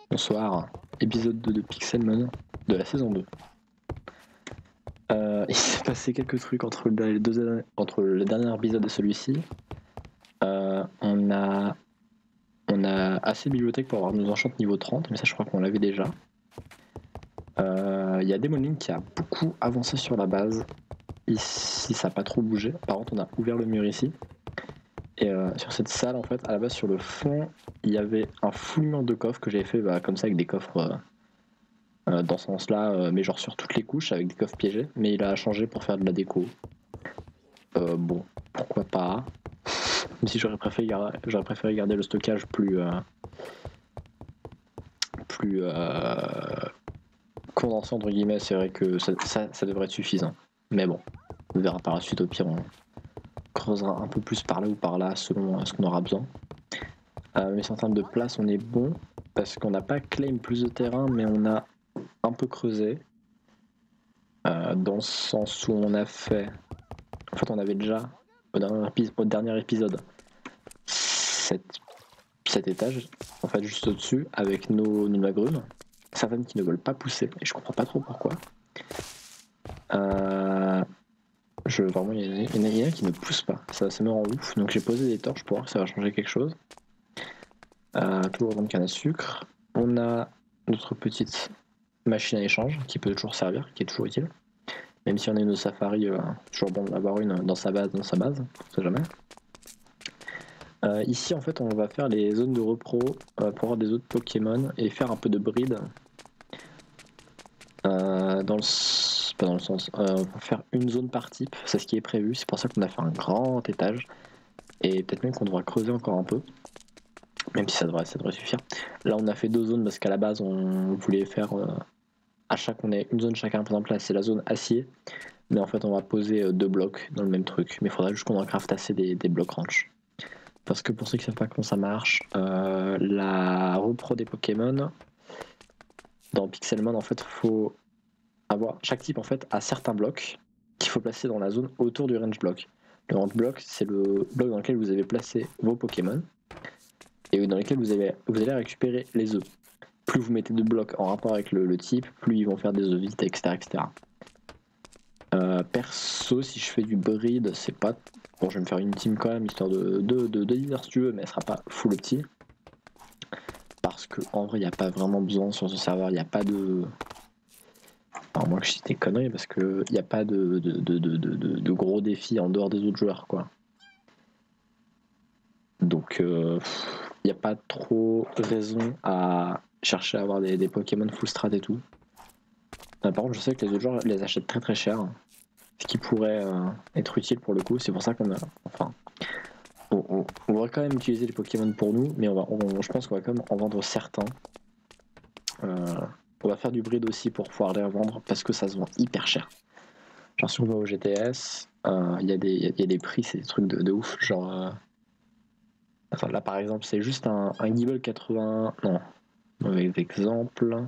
Bonsoir, épisode 2 de Pixelmon de la saison 2. Il s'est passé quelques trucs entre le dernier épisode et celui-ci. On a assez de bibliothèques pour avoir nos enchantes niveau 30, mais ça je crois qu'on l'avait déjà. Il y a Demonling qui a beaucoup avancé sur la base. Ici ça n'a pas trop bougé. Par contre on a ouvert le mur ici. Et sur cette salle en fait, à la base sur le fond, il y avait un fouillement de coffres que j'avais fait comme ça avec des coffres dans ce sens-là, mais genre sur toutes les couches avec des coffres piégés. Mais il a changé pour faire de la déco. Bon, pourquoi pas. Même si j'aurais préféré garder le stockage plus condensé entre guillemets. C'est vrai que ça devrait être suffisant. Mais bon, on verra par la suite. Au pire, on creusera un peu plus par là ou par là selon ce qu'on aura besoin. Mais en termes de place, on est bon parce qu'on n'a pas claim plus de terrain, mais on a un peu creusé. Dans le sens où on a fait. En fait, on avait déjà au dernier épisode cet étage, en fait, juste au-dessus, avec nos agrumes. Certaines qui ne veulent pas pousser, et je comprends pas trop pourquoi. Vraiment, il y en a qui ne poussent pas, ça me rend ouf. Donc j'ai posé des torches pour voir que ça va changer quelque chose. Toujours dans le canne à sucre. On a notre petite machine à échange qui peut toujours servir, qui est toujours utile. Même si on a une safari, toujours bon d'avoir une dans sa base, on sait jamais. Ici en fait on va faire les zones de repro pour avoir des autres Pokémon et faire un peu de breed. Pas dans le sens, on va faire une zone par type, c'est ce qui est prévu, c'est pour ça qu'on a fait un grand étage. Et peut-être même qu'on devra creuser encore un peu. Même si ça devrait suffire. Là on a fait 2 zones parce qu'à la base on voulait faire à chaque on est une zone chacun. Par exemple là c'est la zone acier. Mais en fait on va poser 2 blocs dans le même truc. Mais il faudra juste qu'on en craft assez des blocs ranch. Parce que pour ceux qui ne savent pas comment ça marche, la repro des Pokémon, dans Pixelmon, en fait, faut avoir. Chaque type en fait a certains blocs qu'il faut placer dans la zone autour du range block. Le range block, c'est le bloc dans lequel vous avez placé vos Pokémon et dans lequel vous allez récupérer les œufs. Plus vous mettez de blocs en rapport avec le type, plus ils vont faire des œufs vite, etc. etc. Perso, si je fais du breed, c'est pas. Bon, je vais me faire une team quand même, histoire de leader si tu veux, mais elle sera pas full petit. Parce qu'en vrai, il n'y a pas vraiment besoin sur ce serveur, il n'y a pas de. Alors, moi que je cite des conneries, parce qu'il n'y a pas de gros défis en dehors des autres joueurs, quoi. Donc, il n'y a pas trop raison à chercher à avoir des Pokémon full strat et tout. Par contre, je sais que les autres joueurs les achètent très très cher. Ce qui pourrait être utile pour le coup, c'est pour ça qu'on a. Enfin. On va quand même utiliser les Pokémon pour nous, mais je pense qu'on va quand même en vendre certains. On va faire du breed aussi pour pouvoir les revendre parce que ça se vend hyper cher. Genre si on va au GTS, il y a des prix, c'est des trucs de ouf. Genre enfin, là par exemple c'est juste un Gible 80. Non, mauvais exemple.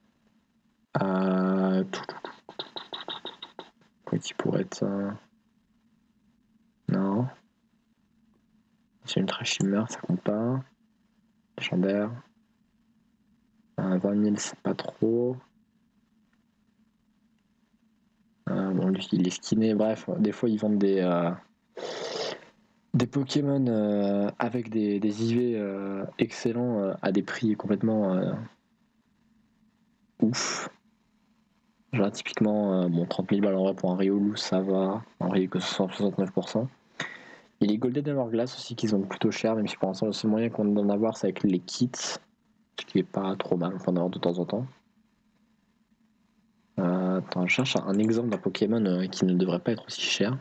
Quoi qui pourrait être non. C'est Ultra Shimmer, ça compte pas. Légendaire. 20 000 c'est pas trop. Bon lui il est skinné, bref, des fois ils vendent des Pokémon avec des IV excellents à des prix complètement ouf. Genre typiquement, bon 30 000 balles en vrai pour un Riolu ça va, un Riolu que 69%. Il y a les Golden Hourglass aussi qui sont plutôt chers, même si pour l'instant le seul moyen qu'on a d'en avoir c'est avec les kits, ce qui est pas trop mal, on peut en avoir de temps en temps. Attends, je cherche un exemple d'un Pokémon qui ne devrait pas être aussi cher.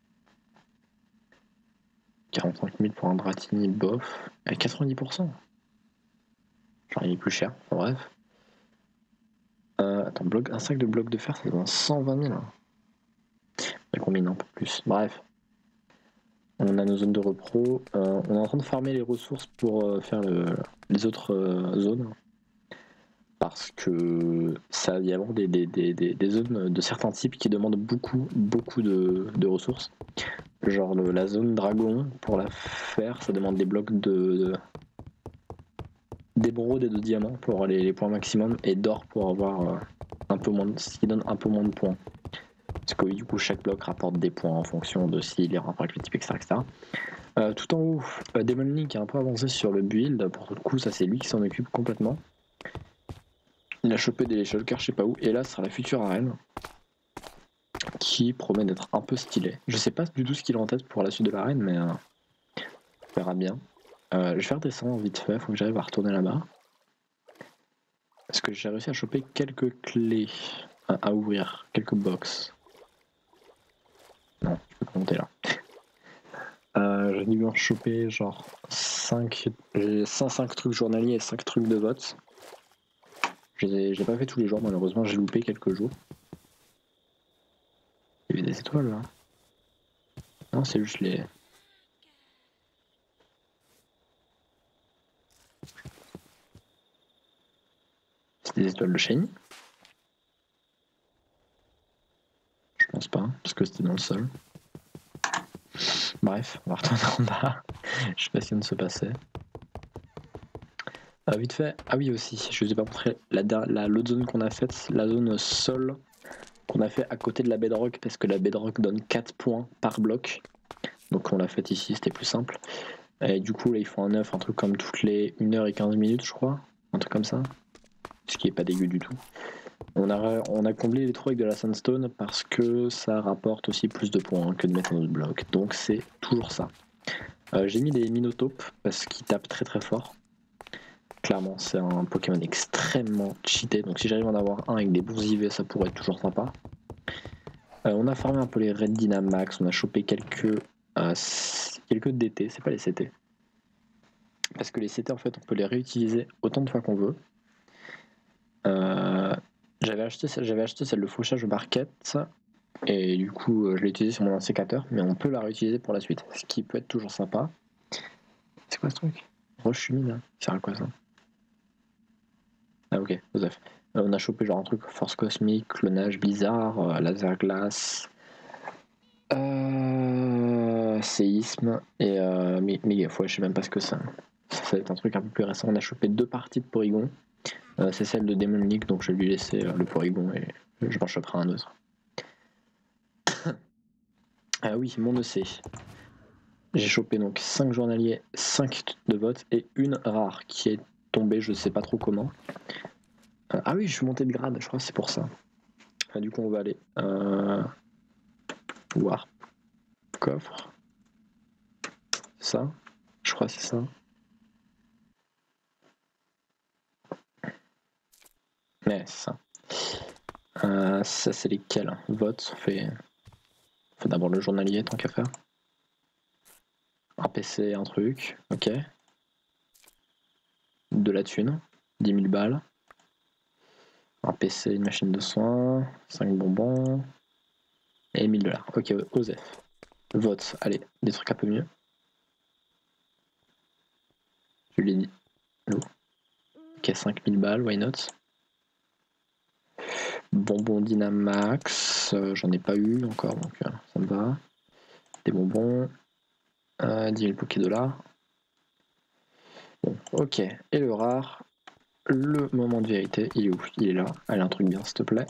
45 000 pour un Dratini bof, à 90%. Genre il est plus cher, enfin, bref. Attends, un sac de blocs de fer ça vaut 120 000. Ça combine un peu plus. Bref. On a nos zones de repro. On est en train de farmer les ressources pour faire les autres zones. Parce que ça va y avoir des zones de certains types qui demandent beaucoup de ressources. Genre la zone dragon, pour la faire, ça demande des blocs de d'émeraude et de diamants pour avoir les points maximum et d'or pour avoir un peu moins ce qui donne un peu moins de points. Parce que oui, du coup chaque bloc rapporte des points en fonction de s'il est en rapport avec le type, etc. Tout en haut, Demon Link a un peu avancé sur le build, pour le coup ça c'est lui qui s'en occupe complètement. Il a chopé des shulkers je sais pas où, et là ce sera la future arène qui promet d'être un peu stylée. Je sais pas du tout ce qu'il a en tête pour la suite de l'arène, mais on verra bien. Je vais faire descendre vite fait, faut que j'arrive à retourner là-bas. Parce que j'ai réussi à choper quelques clés à ouvrir, quelques box. Non, je peux pas monter là. J'ai dû en choper genre 5, j'ai 105 trucs journaliers et 5 trucs de vote. J'ai pas fait tous les jours malheureusement, j'ai loupé quelques jours. Il y avait des étoiles là. Non, c'est juste les... C'est des étoiles de shiny? Je pense pas, parce que c'était dans le sol. Bref, on va retourner en bas. Je sais pas ce qui vient de se passer. Vite fait, ah oui aussi, je vous ai pas montré l'autre zone qu'on a faite, la zone sol qu'on a fait à côté de la bedrock, parce que la bedrock donne 4 points par bloc. Donc on l'a faite ici, c'était plus simple. Et du coup là ils font un œuf, un truc comme toutes les 1h15 je crois, un truc comme ça. Ce qui est pas dégueu du tout. On a comblé les trous avec de la sandstone parce que ça rapporte aussi plus de points que de mettre un autre bloc. Donc c'est toujours ça. J'ai mis des Minotaupes parce qu'ils tapent très très fort. Clairement, c'est un Pokémon extrêmement cheaté. Donc si j'arrive à en avoir un avec des bons IV, ça pourrait être toujours sympa. On a farmé un peu les Red Dynamax, on a chopé quelques DT, c'est pas les CT. Parce que les CT en fait on peut les réutiliser autant de fois qu'on veut. J'avais acheté celle de fauchage au market et du coup je l'ai utilisée sur mon sécateur, mais on peut la réutiliser pour la suite, ce qui peut être toujours sympa. C'est quoi ce truc? Roche humide, ça sert à quoi ça? Ah ok, Joseph. On a chopé genre un truc force cosmique, clonage bizarre, laser glace, séisme et méga fois, je sais même pas ce que c'est. Ça va être un truc un peu plus récent. On a chopé 2 parties de Porygon. C'est celle de Demon League, donc je vais lui laisser le Porygon et je m'en choperai un autre. Ah oui, mon EC. J'ai chopé donc 5 journaliers, 5 de vote et une rare qui est tombée, je sais pas trop comment. Ah oui, je suis monté de grade, je crois que c'est pour ça. Du coup, on va aller. Warp. Coffre. Ça. Je crois que c'est ça. Ouais, c'est ça. Ça, c'est lesquels? Vote, on fait d'abord le journalier, tant qu'à faire. Un PC, un truc, ok. De la thune, 10 000 balles. Un PC, une machine de soins, 5 bonbons. Et 1000 $. Ok, Osef. Vote, allez, des trucs un peu mieux. Je l'ai dit. Ok, 5000 balles, why not? Bonbons Dynamax, j'en ai pas eu encore, donc ça me va. Des bonbons, 10 000 Poké-Dollars. Bon, ok. Et le rare, le moment de vérité, il est où? Il est là. Allez, un truc bien, s'il te plaît.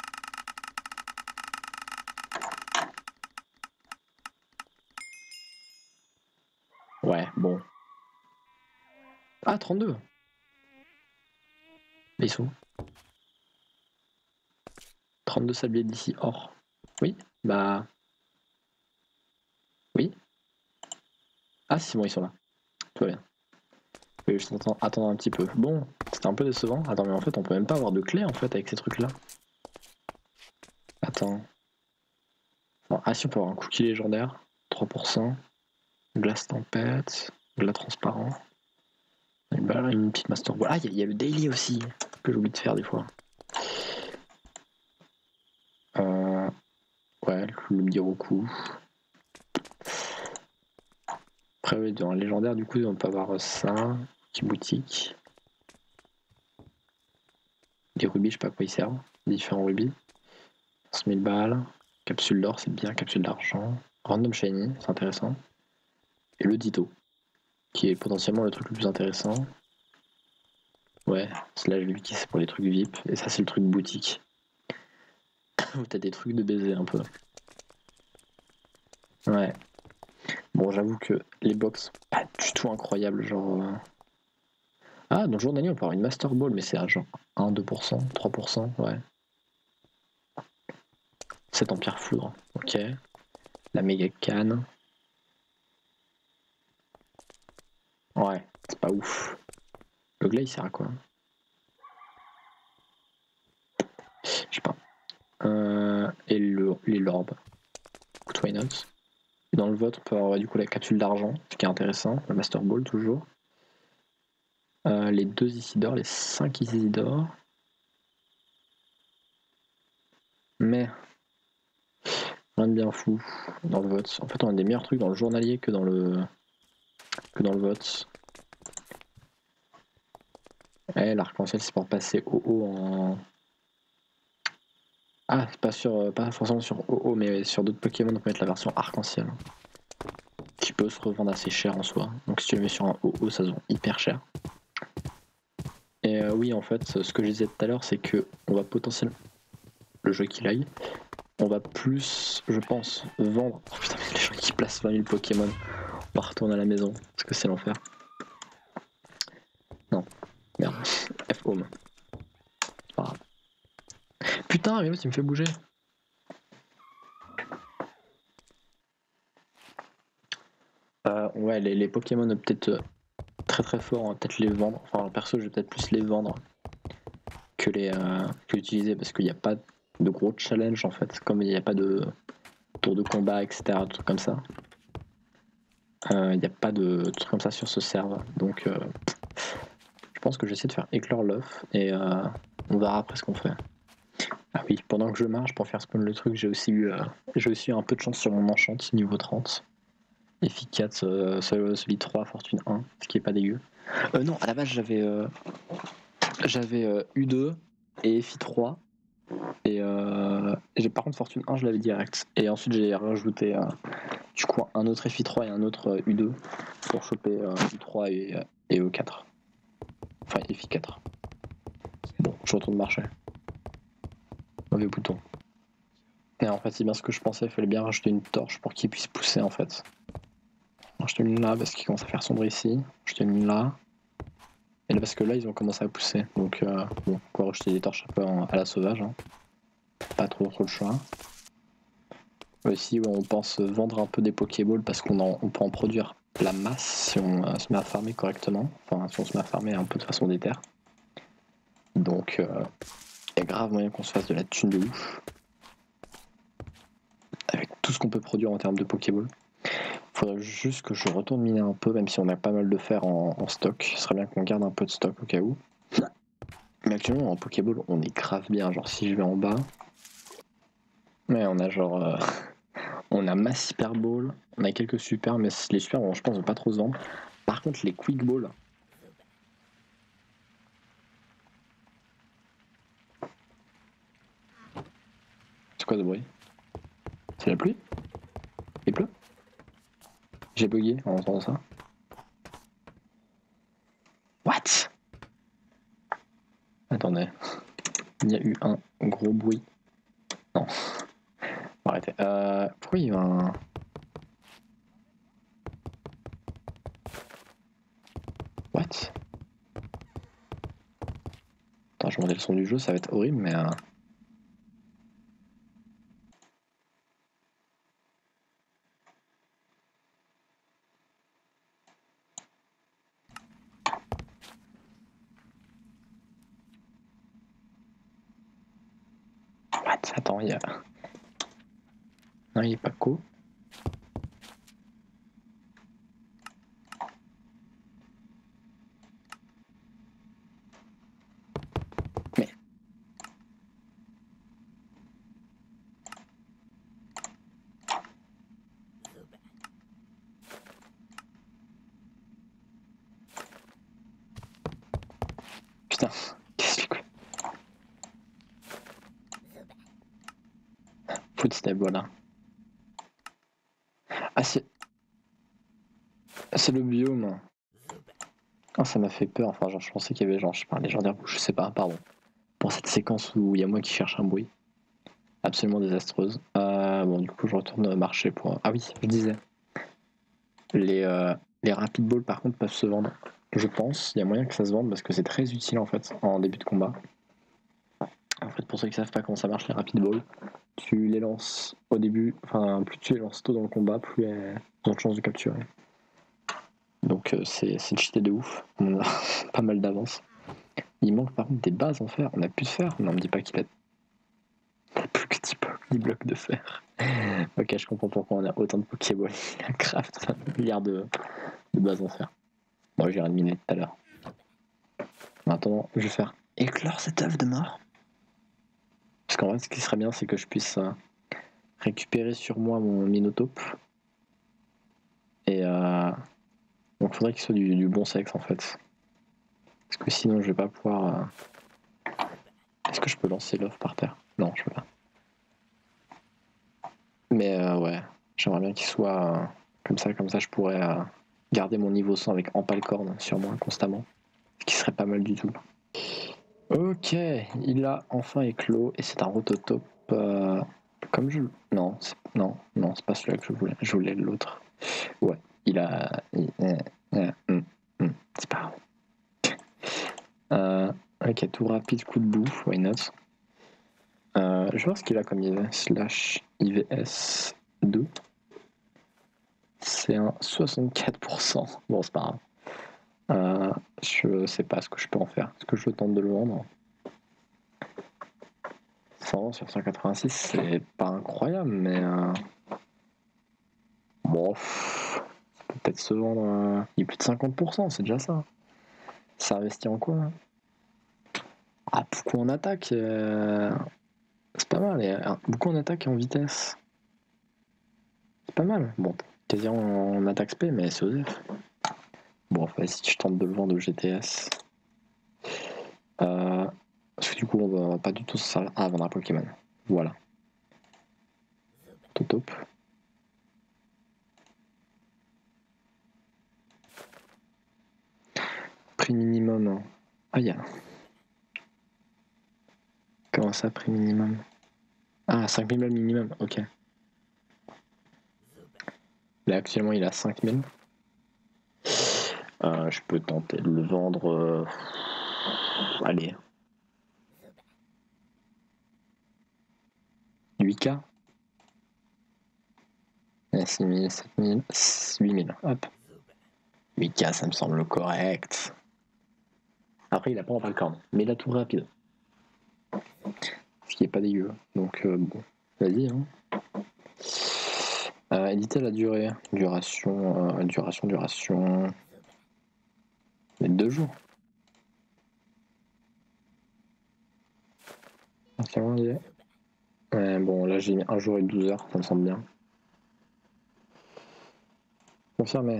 Ouais, bon. Ah, 32. Mais ils sont où? 32 sabliers d'ici, or. Oui, bah... Oui. Ah, c'est bon, ils sont là. Tout va bien. Je vais juste attendre un petit peu. Bon, c'était un peu décevant. Attends, mais en fait, on peut même pas avoir de clé, en fait, avec ces trucs-là. Attends. Bon, ah si, on peut avoir un cookie légendaire. 3%. Glace tempête. Glace transparent. Une petite master ball. Ah, il y a le daily aussi, que j'oublie de faire des fois. Ouais, le Miroku. Après, dans le légendaire, du coup, on peut avoir ça. Petit boutique. Des rubis, je sais pas à quoi ils servent. Des différents rubis. 11 000 balles. Capsule d'or, c'est bien. Capsule d'argent. Random shiny, c'est intéressant. Et le Ditto, qui est potentiellement le truc le plus intéressant. Ouais, là j'ai vu que c'est pour les trucs VIP, et ça c'est le truc boutique. Où t'as des trucs de baiser un peu. Ouais. Bon, j'avoue que les box, pas du tout incroyables, genre... Ah, dans le journalier, on peut avoir une Master Ball, mais c'est à genre 1, 2%, 3%, ouais. 7 en pierre foudre, ok. La méga canne. Ouais, c'est pas ouf. Le glas, il sert à quoi? Je sais pas. Et les lorbes. Why not? Et dans le vote, on peut avoir du coup la capsule d'argent, ce qui est intéressant. La Master Ball, toujours. Les 2 Isidore, les 5 Isidore. Mais rien de bien fou dans le vote. En fait, on a des meilleurs trucs dans le journalier que dans le vote. Eh, l'arc-en-ciel, c'est pour passer OO en... Ah, pas forcément sur OO, mais sur d'autres Pokémon, on peut mettre la version arc-en-ciel. Qui peut se revendre assez cher en soi. Donc si tu le mets sur un OO, ça se vend hyper cher. Et oui, en fait, ce que je disais tout à l'heure, c'est que on va potentiellement... Le jeu qu'il aille, on va plus, je pense, vendre... Oh putain, mais les gens qui placent 20 000 Pokémon, on va retourner à la maison, parce que c'est l'enfer. Non, merde. F-Home. C'est pas grave. Putain, mais l'autre il me fait bouger. Ouais, les Pokémon peut-être très très forts, on va peut-être les vendre. Enfin, perso, je vais peut-être plus les vendre que que utiliser parce qu'il n'y a pas de gros challenge en fait, comme il n'y a pas de tour de combat, etc. Des trucs comme ça. Il n'y a pas de trucs comme ça sur ce serve. Donc, je pense que j'essaie de faire éclore l'œuf et on verra après ce qu'on fait. Ah oui, pendant que je marche pour faire spawn le truc, j'ai aussi eu un peu de chance sur mon enchant niveau 30. Efficace, celui 3, fortune 1, ce qui est pas dégueu. Non, à la base j'avais U2 et FI 3. Et par contre fortune 1 je l'avais direct. Et ensuite j'ai rajouté du coup un autre FI 3 et un autre U2 pour choper U3 et E4. Enfin FI 4. Bon, je retourne marcher. Mauvais bouton. Et en fait c'est bien ce que je pensais, il fallait bien rajouter une torche pour qu'il puisse pousser en fait. Je te une là parce qu'il commence à faire sombre ici. Je te une là. Et là parce que là ils ont commencé à pousser. Donc bon, on va rajouter des torches un peu à la sauvage. Hein. Pas trop le choix. Aussi on pense vendre un peu des Pokéballs parce qu'on peut en produire la masse si on se met à farmer correctement. Enfin si on se met à farmer un peu de façon déter. Donc il y a grave moyen qu'on se fasse de la thune de ouf. Avec tout ce qu'on peut produire en termes de Pokéballs. Faudrait juste que je retourne miner un peu, même si on a pas mal de fer en stock. Ce serait bien qu'on garde un peu de stock au cas où. Mais actuellement en Pokéball on est grave bien, genre si je vais en bas. Ouais on a genre on a Mass Hyper Ball, on a quelques super, mais les super je pense vont pas trop se vendre. Par contre les Quick Ball. C'est quoi ce bruit? C'est la pluie? Il pleut? J'ai bugué en entendant ça. What? Attendez. Il y a eu un gros bruit. Non. Arrêtez. Pourquoi il y a un... What? Attends, je vais monter le son du jeu, ça va être horrible, mais... What? Attends, il y a... Non, il est pas co. Mais... Putain, qu'est-ce que... Footstep, voilà. Ah, c'est le biome. Ah, ça m'a fait peur, enfin genre je pensais qu'il y avait genre, je sais pas, un légendaire, je sais pas, pardon. Pour cette séquence où il y a moi qui cherche un bruit. Absolument désastreuse. Bon du coup je retourne marcher pour... Ah oui, je disais. Les rapid balls par contre peuvent se vendre. Je pense, il y a moyen que ça se vende parce que c'est très utile en fait en début de combat. En fait pour ceux qui savent pas comment ça marche les rapid balls, tu les lances au début, enfin plus tu les lances tôt dans le combat, plus elles ont de chances de capturer. Donc c'est cheaté de ouf, on a pas mal d'avance. Il manque par contre des bases en fer, on a plus de fer, non on me dit pas qu'il a plus que 10 blocs de fer. Ok, je comprends pourquoi on a autant de Pokéballs. Il a craft 1 milliard de bases en fer. Bon, j'ai miner tout à l'heure. Maintenant, je vais faire éclore cette œuf de mort. Parce qu'en vrai, ce qui serait bien, c'est que je puisse récupérer sur moi mon Minotape. Et donc, il faudrait qu'il soit du bon sexe en fait. Parce que sinon, je vais pas pouvoir. Est-ce que je peux lancer l'œuf par terre? Non, je peux pas. Mais ouais, j'aimerais bien qu'il soit comme ça, je pourrais garder mon niveau 100 avec Empalcorn sur moi constamment. Ce qui serait pas mal du tout. Ok, il a enfin éclos et c'est un Rototope comme je... Non, non, c'est pas celui-là que je voulais l'autre. Ouais, il a... c'est pas grave. Ok, tout rapide, coup de bouffe, why not. Je vais voir ce qu'il a comme IV. Slash IVS 2. C'est un 64%. Bon, c'est pas grave. Je sais pas ce que je peux en faire. Est-ce que je tente de le vendre? 100 sur 186, c'est pas incroyable, mais bon, ça peut peut-être se vendre. Il y a plus de 50%, c'est déjà ça. Ça investit en quoi? Ah, beaucoup en attaque, c'est pas mal. Et, beaucoup en attaque et en vitesse. C'est pas mal. Bon, quasi en attaque spé, mais c'est osef. Bon, si je tente de le vendre au GTS. Parce que du coup, on va pas du tout se servir à vendre un Pokémon. Voilà. Top. Prix minimum. Ah, il y a. Comment ça, prix minimum? Ah, 5000 balles minimum, ok. Là, actuellement, il a 5000. Je peux tenter de le vendre. Allez. 8K. 6000, 7000, 8000. Hop. 8K, ça me semble correct. Après, il a pas en corne, mais il a tout rapide. Ce qui est pas dégueu. Donc, bon. Vas-y, hein. Éditer la durée. Duration. Mais 2 jours. Ouais, bon, là j'ai mis 1 jour et 12 heures, ça me semble bien. Confirmé.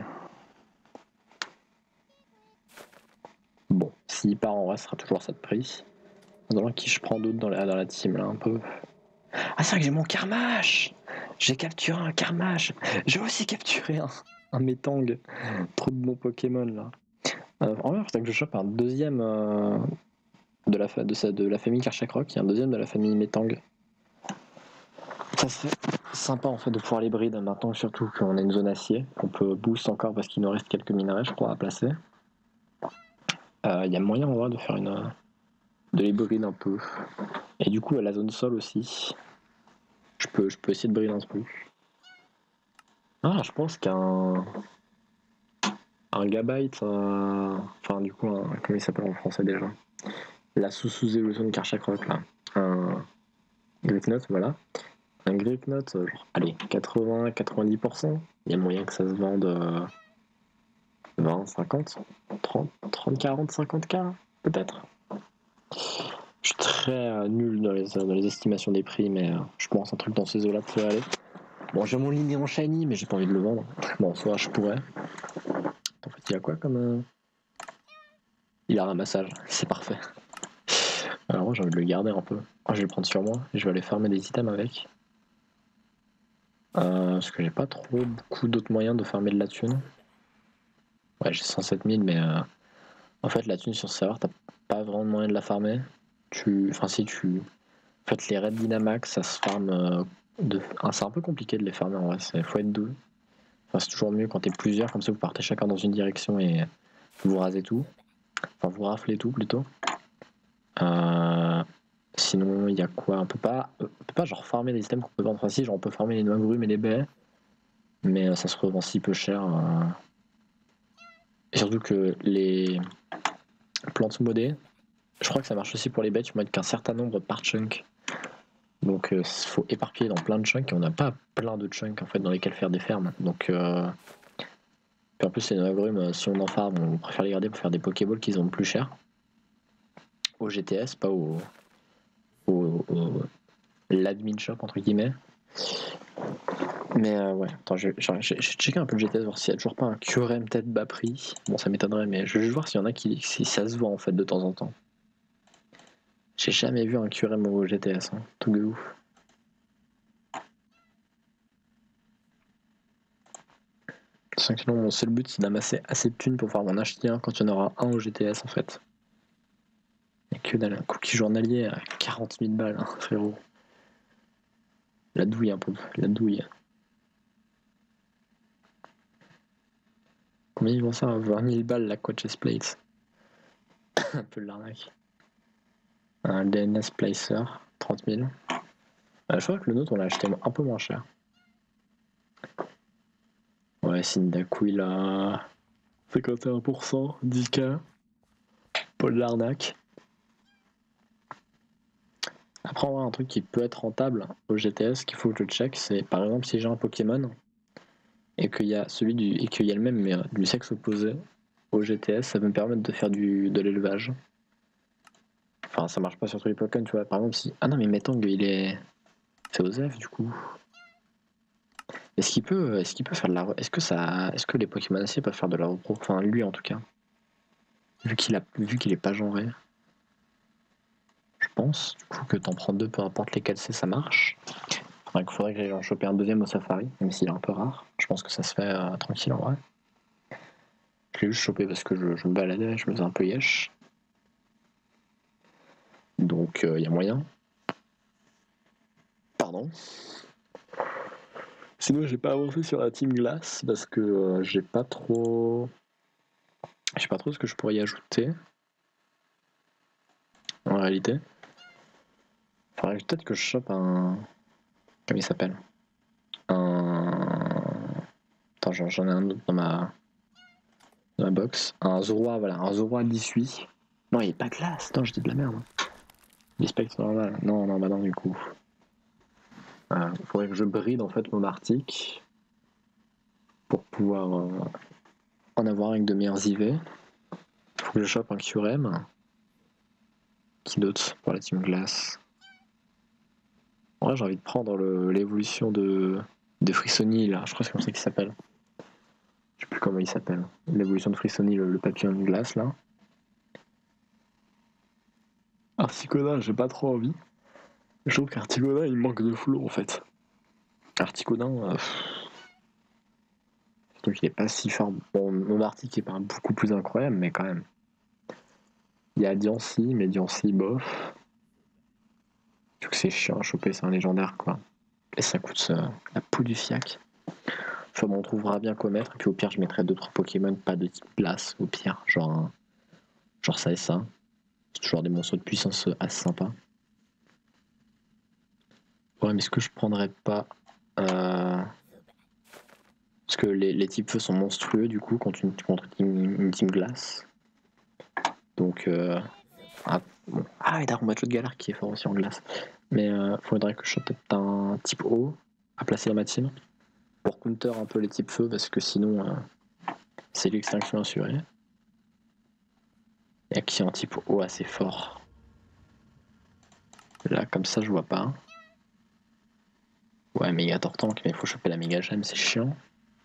Bon, s'il part en vrai, ce sera toujours ça de prix. Dans qui je prends d'autres dans la team là un peu. Ah, c'est vrai que j'ai mon Carmash. J'ai capturé un Carmash. J'ai aussi capturé un Metang. Trop de bons Pokémon là. En vrai, c'est que je chope un deuxième de la famille Karchakroc et un deuxième de la famille Metang. Ça serait sympa en fait de pouvoir les breed maintenant, surtout qu'on a une zone acier, qu'on peut boost encore parce qu'il nous reste quelques minerais, je crois, à placer. Il y a moyen en vrai de faire de les breed un peu. Et du coup, à la zone sol aussi, je peux essayer de breed un peu. Ah, je pense qu'un Gabite, enfin du coup, comment il s'appelle en français déjà? La sous-évolution de Karchakroc là. Un Grifnote, voilà. Un Grifnote, allez, 80-90%. Il y a moyen que ça se vende 20, 50, 30, 30, 40, 50K, peut-être. Je suis très nul dans les estimations des prix, mais je pense un truc dans ces eaux-là pourrait aller. Bon, j'ai mon liné en shiny, mais j'ai pas envie de le vendre. Bon, soit je pourrais. En fait, il y a quoi comme. Il a un ramassage, c'est parfait. Alors, moi, j'ai envie de le garder un peu. Je vais le prendre sur moi et je vais aller farmer des items avec. Parce que j'ai pas trop beaucoup d'autres moyens de farmer de la thune. Ouais, j'ai 107 000, mais En fait, la thune sur ce serveur, t'as pas vraiment moyen de la farmer. Enfin, si tu. En fait, les raids Dynamax, ça se farme. C'est un peu compliqué de les farmer en vrai, faut être deux. Enfin, c'est toujours mieux quand t'es plusieurs, comme ça vous partez chacun dans une direction et vous rasez tout. Enfin, vous raflez tout plutôt. Sinon, il y a quoi on peut pas genre farmer des items qu'on peut vendre ici. Genre, on peut farmer les noix grumes et les baies, mais ça se revend si peu cher. Et surtout que les plantes modées, je crois que ça marche aussi pour les baies, tu peux mettre qu'un certain nombre par chunk. Donc il faut éparpiller dans plein de chunks et on n'a pas plein de chunks en fait dans lesquels faire des fermes. Donc puis en plus les noix agrumes, si on en farme, on préfère les garder pour faire des pokéballs qui sont plus chers. Au GTS, pas au l'admin shop entre guillemets. Mais ouais, attends, j'ai checké un peu le GTS voir s'il y a toujours pas un QRM peut-être bas prix. Bon ça m'étonnerait mais je vais juste voir s'il y en a si ça se vend en fait de temps en temps. J'ai jamais vu un QRM au GTS, hein. Tout de ouf. Sinon, mon seul but c'est d'amasser assez de thunes pour pouvoir m'en acheter un quand il y en aura un au GTS en fait. Et que dalle, un cookie journalier à 40 000 balles, hein, frérot. La douille un peu, la douille. Combien ils vont ça à 20 000 balles la quad chest plate? Un peu de l'arnaque. Un DNS placer, 30 000. Je crois que le nôtre on l'a acheté un peu moins cher. Ouais, Sindacuila, 51%, 10K. Pas de l'arnaque. Après, on va un truc qui peut être rentable au GTS qu'il faut que je check, c'est par exemple si j'ai un Pokémon et qu'il y a et qu'il y a le même mais du sexe opposé au GTS, ça va me permettre de faire de l'élevage. Enfin, ça marche pas sur tous les Pokémon, tu vois. Par exemple, si. Ah non, mais Metang, c'est Osef du coup. Est-ce qu'il peut faire de la. Est-ce que les Pokémon aciers peuvent faire de la repro? Enfin, lui en tout cas. Vu qu'il est pas genré. Je pense, du coup, que t'en prends deux, peu importe lesquels c'est, ça marche. Il faudrait que j'aille en choper un deuxième au safari, même s'il est un peu rare. Je pense que ça se fait tranquille en vrai. Je l'ai juste chopé parce que je me baladais, je me faisais un peu yesh. Donc il y a moyen. Pardon. Sinon j'ai pas avancé sur la team glace parce que j'ai pas trop. Je sais pas trop ce que je pourrais y ajouter. En réalité. Faudrait peut-être que je chope un. Comment il s'appelle? Attends, j'en ai un autre dans ma box. Un Zoroa, voilà, un Zoroa 18. Non, il est pas glace, attends, je dis de la merde. Il est spectre normal. Non, bah non, du coup. Il faudrait que je bride en fait mon Arctique pour pouvoir en avoir avec de meilleurs IV. Faut que je chope un QRM. Qui d'autre pour la team glace? En vrai, j'ai envie de prendre l'évolution de Frissoni, là. Je crois que c'est comme ça qu'il s'appelle. Je sais plus comment il s'appelle. L'évolution de Frissoni, le papillon de glace, là. Articoda, j'ai pas trop envie. Je trouve qu'Articoda, il manque de flow, en fait. Articodin, donc il est pas si fort. Bon, mon Arctique est pas beaucoup plus incroyable, mais quand même. Il y a Diancie, mais Diancie, bof. Je trouve que c'est chiant à choper, c'est un légendaire, quoi. Et ça coûte la peau du fiac. Enfin bon, on trouvera bien quoi mettre, et puis au pire, je mettrai 2-3 Pokémon, pas de type glace, au pire. Genre ça et ça. C'est toujours des monstres de puissance assez sympas. Ouais, mais est-ce que je prendrais pas. Parce que les types feu sont monstrueux, du coup, contre une team glace. Donc. Bon. Ah, et d'ailleurs, on va l'autre galère qui est fort aussi en glace. Mais faudrait que je sois peut-être un type eau à placer dans ma team pour counter un peu les types feu parce que sinon c'est l'extinction assurée. Et qui est un type eau assez fort. Là, comme ça, je vois pas. Ouais, méga tortank, mais il faut choper la méga gemme, c'est chiant.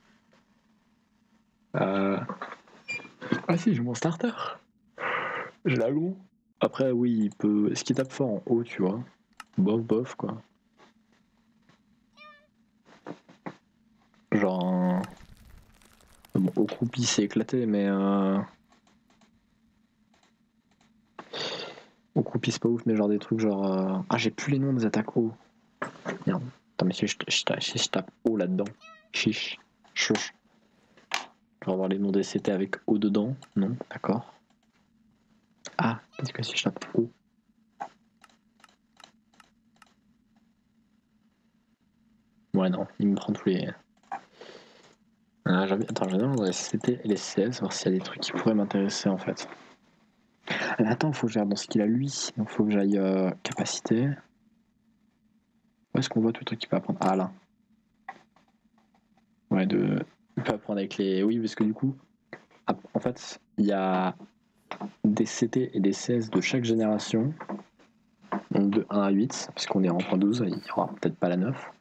Ah si, j'ai mon starter. J'ai l'agro. Après, oui, il peut. Est-ce qu'il tape fort en haut, tu vois? Bof, quoi. Genre. Bon, au croupi, c'est éclaté, mais. Au croupi c'est pas ouf, mais genre des trucs genre... Ah, j'ai plus les noms des attaques O. Merde. Attends, mais si je tape O là-dedans. Chiche. Chuch. Je vais avoir les noms des CT avec O dedans. Non, d'accord. Ah, peut-être que si je tape O. Ouais, non, il me prend tous les... Attends, je vais dans les CT et les CS, voir s'il y a des trucs qui pourraient m'intéresser en fait. Attends, faut que j'aille dans ce qu'il a lui. Donc faut que j'aille capacité. Où est-ce qu'on voit tout le truc qu'il peut apprendre? Ah là. Ouais, il peut apprendre avec les... Oui, parce que du coup, en fait, il y a des CT et des CS de chaque génération. Donc de 1 à 8, puisqu'on est en point 12, il n'y aura peut-être pas la 9.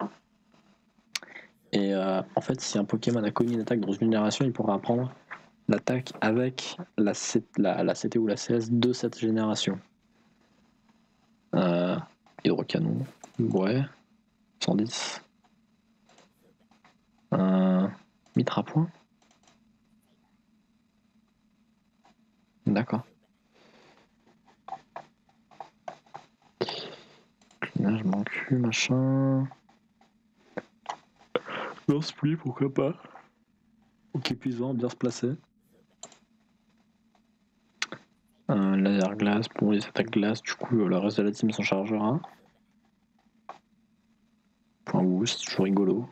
Et en fait, si un Pokémon a connu une attaque dans une génération, il pourra apprendre l'attaque avec la CT ou la CS de cette génération. Hydrocanon, ouais, 110. Mitra point. D'accord. Clinage, manque, machin. Lance pluie, pourquoi pas. Ok, épuisant, bien se placer. Laser glace, pour les attaques glace, du coup, le reste de la team s'en chargera. Point boost, toujours rigolo.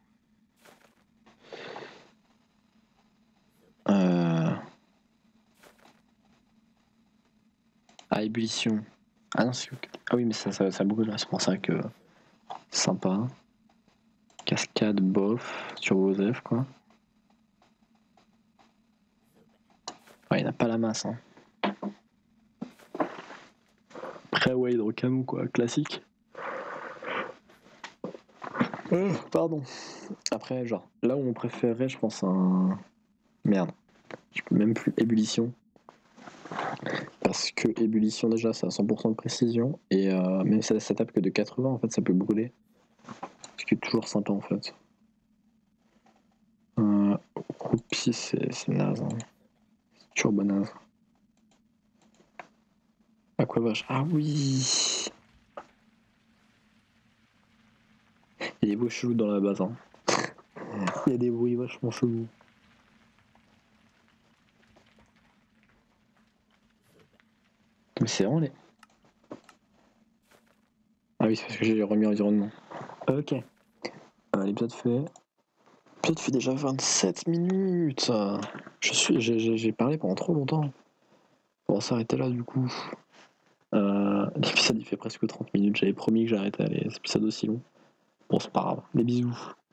Ah, ébullition. Ah non, c'est... Ah oui, mais ça bouge là, c'est pour ça que... Sympa. Cascade, bof, sur Osef, quoi. Ouais, il n'a pas la masse, hein. Après, ouais, hydrocanon, quoi, classique. Pardon. Après, genre, là où on préférerait, je pense, un... Merde. Je peux même plus ébullition. Parce que ébullition, déjà, ça a 100% de précision. Et même si ça tape que de 80, en fait, ça peut brûler. Ce qui est toujours sympa, en fait. Croupi, c'est naze. Hein. C'est turbo naze. Aquavache. Ah oui. Il y a des bruits chelous dans la base. Hein. Il y a des bruits vachement chelous. Mais c'est vraiment les... Ah oui, c'est parce que j'ai remis environnement. Ok. L'épisode fait... L'épisode fait déjà 27 minutes. J'ai parlé pendant trop longtemps. On va s'arrêter là du coup. L'épisode il fait presque 30 minutes. J'avais promis que j'arrêtais les épisodes aussi longs. Bon, c'est pas grave. Des bisous.